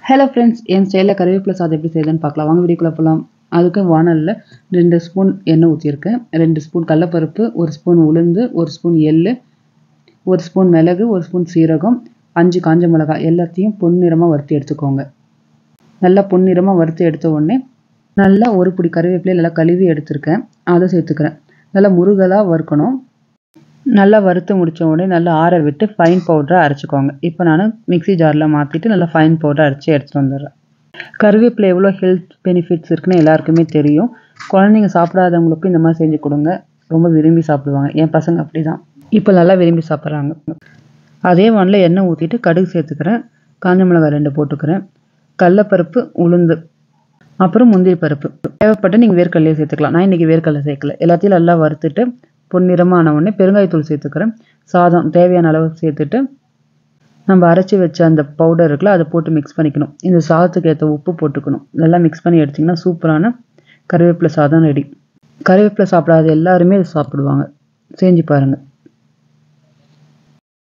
Hello friends, என் ஸ்டைலில் கறிவேப்பிலை சாதம் எப்படி செய்யுதுன்னு பார்க்கலாம். வாங்க வீடியோக்குள்ள போகலாம். அதுக்கு வானலில் 2 ஸ்பூன் எண்ணெய் ஊற்றியிருக்கேன். 2 ஸ்பூன் கடலப்பருப்பு, 1 ஸ்பூன் உளுந்து, 1 ஸ்பூன் எள்ளு, 1 ஸ்பூன் மிளகு, 1 ஸ்பூன் சீரகம், 5 காஞ்ச மிளகாய் எல்லாத்தையும் பொன்னிறமாக வறுத்து எடுத்துக்கோங்க. நல்லா பொன்னிறமாக வறுத்து எடுத்த உடனே நல்லா ஒரு பிடி கறிவேப்பிலை நல்லா கழுவி எடுத்துருக்கேன், அதை சேர்த்துக்கிறேன். நல்லா முருகலாக வறுக்கணும். நல்லா வறுத்து முடித்த உடனே நல்லா ஆற விட்டு ஃபைன் பவுடராக அரைச்சிக்கோங்க. இப்போ நான் மிக்ஸி ஜாரில் மாற்றிட்டு நல்லா ஃபைன் பவுடராக அரைச்சி எடுத்துகிட்டு வந்துடுறேன். கருவேப்பிலை எவ்வளோ ஹெல்த் பெனிஃபிட்ஸ் இருக்குன்னு எல்லாருக்குமே தெரியும். குழந்தைங்க சாப்பிடாதவங்களுக்கும் இந்த மாதிரி செஞ்சு கொடுங்க, ரொம்ப விரும்பி சாப்பிடுவாங்க. என் பசங்க அப்படி தான் இப்போ நல்லா விரும்பி சாப்பிட்றாங்க. அதே வானில் எண்ணெய் ஊற்றிட்டு கடுகு சேர்த்துக்கிறேன், காஞ்ச மிளகாய் 2 போட்டுக்கிறேன், கடலப்பருப்பு, உளுந்து, அப்புறம் முந்திரி பருப்பு. தேவைப்பட்டு நீங்கள் வேர்க்கடலையே சேர்த்துக்கலாம். நான் இன்றைக்கி வேர்க்கடலை சேர்க்கல. எல்லாத்தையும் நல்லா வறுத்துட்டு பொன்னிறமான உடனே பெருங்காயத்தூள் சேர்த்துக்கிறேன். சாதம் தேவையான அளவு சேர்த்துட்டு நம்ம அரைச்சி வச்ச அந்த பவுடர் இருக்குல்ல, அதை போட்டு மிக்ஸ் பண்ணிக்கணும். இந்த சாதத்துக்கு ஏற்ற உப்பு போட்டுக்கணும். நல்லா மிக்ஸ் பண்ணி எடுத்திங்கன்னா சூப்பரான கறிவேப்பிலை சாதம் ரெடி. கறிவேப்பிலை சாப்பிடாத எல்லாருமே சாப்பிடுவாங்க. செஞ்சு பாருங்கள்.